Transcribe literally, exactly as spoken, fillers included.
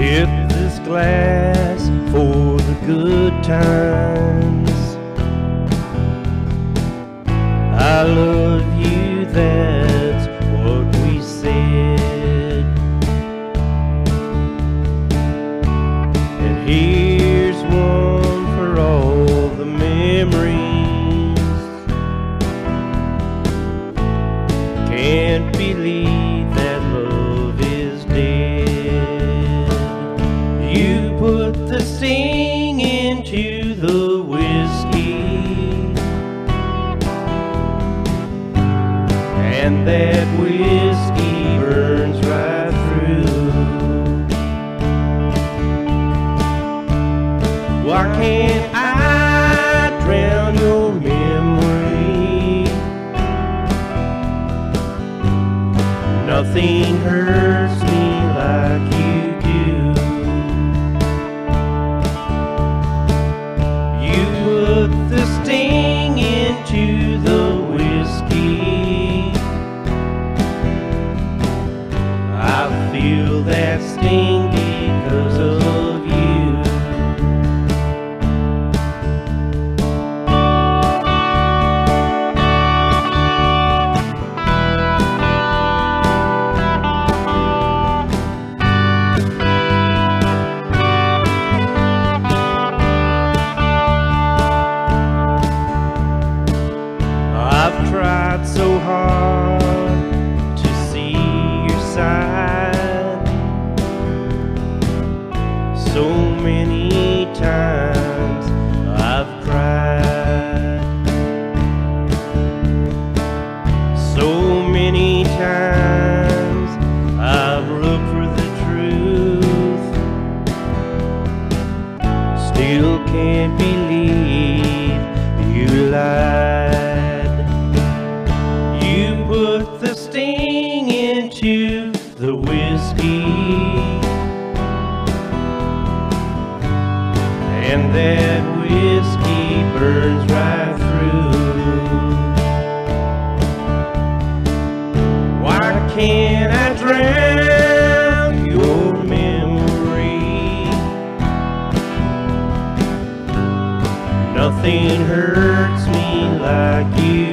Tip this glass for the good times. I love you, that's what we said. And here's one for all the memories. Can't believe that love is dead. You put the sting into the whiskey, and that whiskey burns right through. Why can't I drown your memory? Nothing hurts me like you do. You put the sting into the whiskey. I feel that sting because of you. I've tried so hard to see your side. So many times I've cried. So many times I've looked for the truth. Still can't believe you lied. You put the sting into the whiskey, and that whiskey burns right through. Why can't I drown your memory? Nothing hurts me like you